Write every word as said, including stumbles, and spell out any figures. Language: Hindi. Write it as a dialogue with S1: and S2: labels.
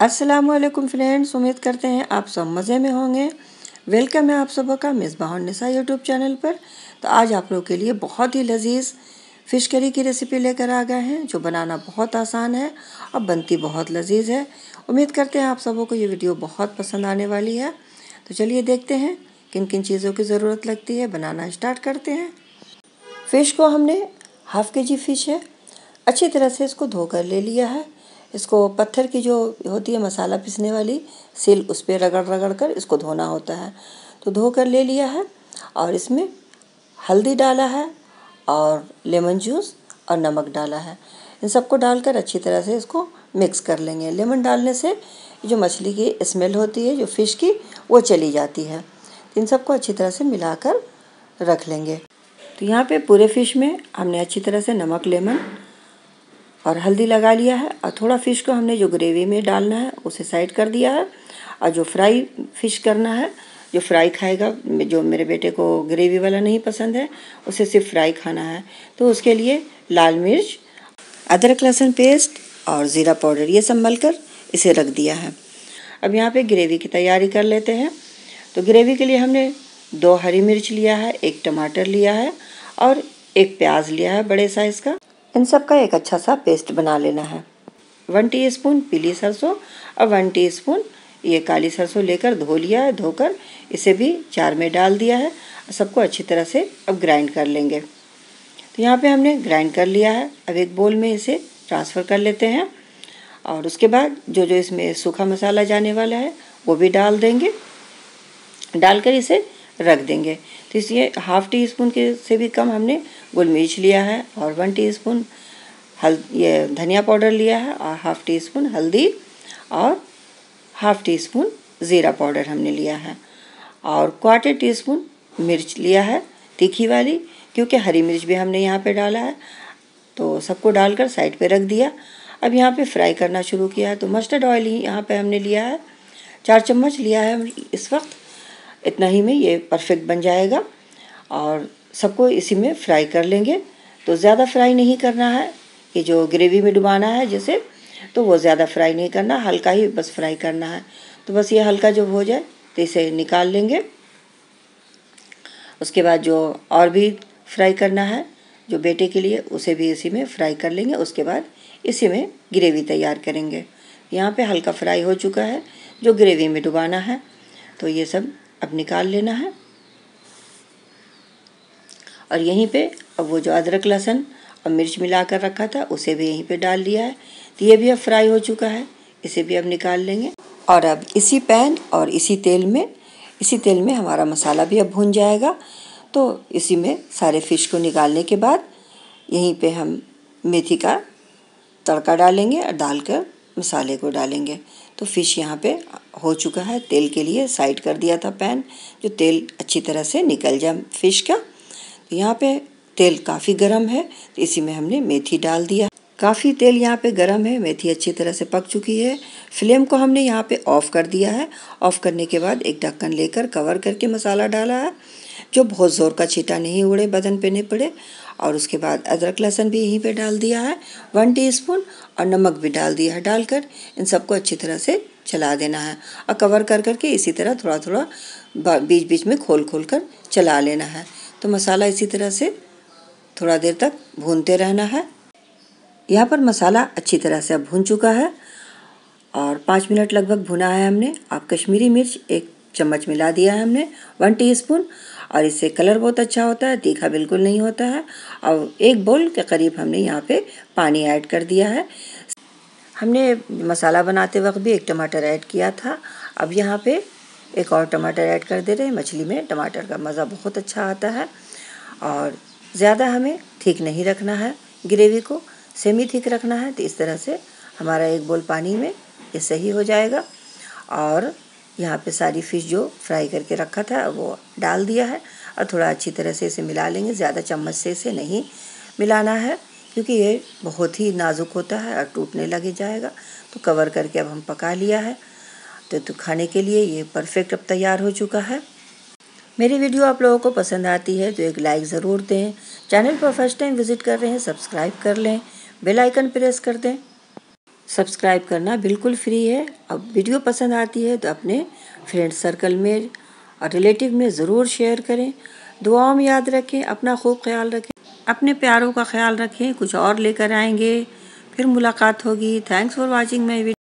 S1: अस्सलामुअलैकुम फ्रेंड्स, उम्मीद करते हैं आप सब मज़े में होंगे। वेलकम है आप सबका मिसबाहुन्निसा यूट्यूब चैनल पर। तो आज आप लोगों के लिए बहुत ही लजीज फ़िश करी की रेसिपी लेकर आ गए हैं, जो बनाना बहुत आसान है और बनती बहुत लजीज है। उम्मीद करते हैं आप सबों को ये वीडियो बहुत पसंद आने वाली है। तो चलिए देखते हैं किन किन चीज़ों की ज़रूरत लगती है। बनाना स्टार्ट करते हैं। फ़िश को हमने हाफ़ के जी फ़िश है, अच्छी तरह से इसको धोकर ले लिया है। इसको पत्थर की जो होती है मसाला पीसने वाली सिल, उस पर रगड़ रगड़ कर इसको धोना होता है। तो धो कर ले लिया है और इसमें हल्दी डाला है और लेमन जूस और नमक डाला है। इन सबको डालकर अच्छी तरह से इसको मिक्स कर लेंगे। लेमन डालने से जो मछली की स्मेल होती है, जो फ़िश की, वो चली जाती है। इन सबको अच्छी तरह से मिलाकर रख लेंगे। तो यहाँ पे पूरे फ़िश में हमने अच्छी तरह से नमक, लेमन और हल्दी लगा लिया है। और थोड़ा फ़िश को हमने जो ग्रेवी में डालना है उसे साइड कर दिया है। और जो फ्राई फ़िश करना है, जो फ्राई खाएगा, जो मेरे बेटे को ग्रेवी वाला नहीं पसंद है, उसे सिर्फ फ्राई खाना है, तो उसके लिए लाल मिर्च, अदरक लहसुन पेस्ट और ज़ीरा पाउडर ये सब मलकर इसे रख दिया है। अब यहाँ पे ग्रेवी की तैयारी कर लेते हैं। तो ग्रेवी के लिए हमने दो हरी मिर्च लिया है, एक टमाटर लिया है और एक प्याज लिया है बड़े साइज़ का। इन सब का एक अच्छा सा पेस्ट बना लेना है। वन टीस्पून पीली सरसों और वन टीस्पून ये काली सरसों लेकर धो लिया है। धोकर इसे भी जार में डाल दिया है। सबको अच्छी तरह से अब ग्राइंड कर लेंगे। तो यहाँ पे हमने ग्राइंड कर लिया है। अब एक बोल में इसे ट्रांसफ़र कर लेते हैं और उसके बाद जो जो इसमें सूखा मसाला जाने वाला है वो भी डाल देंगे। डालकर इसे रख देंगे। तो इसलिए हाफ़ टी स्पून के से भी कम हमने गोल मिर्च लिया है और वन टीस्पून हल ये धनिया पाउडर लिया है और हाफ़ टी स्पून हल्दी और हाफ़ टी स्पून ज़ीरा पाउडर हमने लिया है और क्वार्टर टी स्पून मिर्च लिया है तीखी वाली, क्योंकि हरी मिर्च भी हमने यहाँ पे डाला है। तो सबको डालकर साइड पे रख दिया। अब यहाँ पे फ्राई करना शुरू किया है। तो मस्टर्ड ऑयल ही यहाँ पे हमने लिया है, चार चम्मच लिया है इस वक्त। इतना ही में ये परफेक्ट बन जाएगा और सबको इसी में फ्राई कर लेंगे। तो ज़्यादा फ्राई नहीं करना है, ये जो ग्रेवी में डुबाना है जैसे, तो वो ज़्यादा फ्राई नहीं करना, हल्का ही बस फ्राई करना है। तो बस ये हल्का जब हो जाए तो इसे निकाल लेंगे। उसके बाद जो और भी फ्राई करना है जो बेटे के लिए, उसे भी इसी में फ्राई कर लेंगे। उसके बाद इसी में ग्रेवी तैयार करेंगे। यहाँ पे हल्का फ्राई हो चुका है, जो ग्रेवी में डुबाना है। तो ये सब अब निकाल लेना है। और यहीं पे अब वो जो अदरक लहसुन और मिर्च मिला कर रखा था उसे भी यहीं पे डाल लिया है। तो ये भी अब फ्राई हो चुका है, इसे भी अब निकाल लेंगे। और अब इसी पैन और इसी तेल में इसी तेल में हमारा मसाला भी अब भुन जाएगा। तो इसी में सारे फ़िश को निकालने के बाद यहीं पे हम मेथी का तड़का डालेंगे और डालकर मसाले को डालेंगे। तो फ़िश यहाँ पे हो चुका है। तेल के लिए साइड कर दिया था पैन, जो तेल अच्छी तरह से निकल जाए फ़िश का। तो यहाँ पे तेल काफ़ी गर्म है, तो इसी में हमने मेथी डाल दिया। काफ़ी तेल यहाँ पे गर्म है, मेथी अच्छी तरह से पक चुकी है। फ्लेम को हमने यहाँ पे ऑफ़ कर दिया है। ऑफ़ करने के बाद एक ढक्कन लेकर कवर करके मसाला डाला है, जो बहुत ज़ोर का छींटा नहीं उड़े, बदन पे नहीं पड़े। और उसके बाद अदरक लहसुन भी यहीं पे डाल दिया है, वन टीस्पून, और नमक भी डाल दिया है। डालकर इन सबको अच्छी तरह से चला देना है और कवर कर करके इसी तरह थोड़ा थोड़ा बीच बीच में खोल खोल कर चला लेना है। तो मसाला इसी तरह से थोड़ा देर तक भूनते रहना है। यहाँ पर मसाला अच्छी तरह से अब भून चुका है और पाँच मिनट लगभग भुना है हमने। अब कश्मीरी मिर्च एक चम्मच मिला दिया है हमने, वन टीस्पून, और इससे कलर बहुत अच्छा होता है, तीखा बिल्कुल नहीं होता है। और एक बोल के करीब हमने यहाँ पे पानी ऐड कर दिया है। हमने मसाला बनाते वक्त भी एक टमाटर ऐड किया था। अब यहाँ पे एक और टमाटर ऐड कर दे रहे हैं। मछली में टमाटर का मज़ा बहुत अच्छा आता है। और ज़्यादा हमें ठीक नहीं रखना है, ग्रेवी को सेमी थिक रखना है। तो इस तरह से हमारा एक बोल पानी में ये सही हो जाएगा। और यहाँ पे सारी फ़िश जो फ्राई करके रखा था वो डाल दिया है और थोड़ा अच्छी तरह से इसे मिला लेंगे। ज़्यादा चम्मच से इसे नहीं मिलाना है, क्योंकि ये बहुत ही नाजुक होता है और टूटने लगे जाएगा। तो कवर करके अब हम पका लिया है। तो, तो खाने के लिए ये परफेक्ट अब तैयार हो चुका है। मेरी वीडियो आप लोगों को पसंद आती है तो एक लाइक ज़रूर दें। चैनल पर फर्स्ट टाइम विज़िट कर रहे हैं, सब्सक्राइब कर लें, बेल आइकन प्रेस कर दें। सब्सक्राइब करना बिल्कुल फ्री है। अब वीडियो पसंद आती है तो अपने फ्रेंड सर्कल में और रिलेटिव में ज़रूर शेयर करें। दुआओं में याद रखें, अपना खूब ख्याल रखें, अपने प्यारों का ख्याल रखें। कुछ और लेकर आएंगे, फिर मुलाकात होगी। Thanks for watching my video.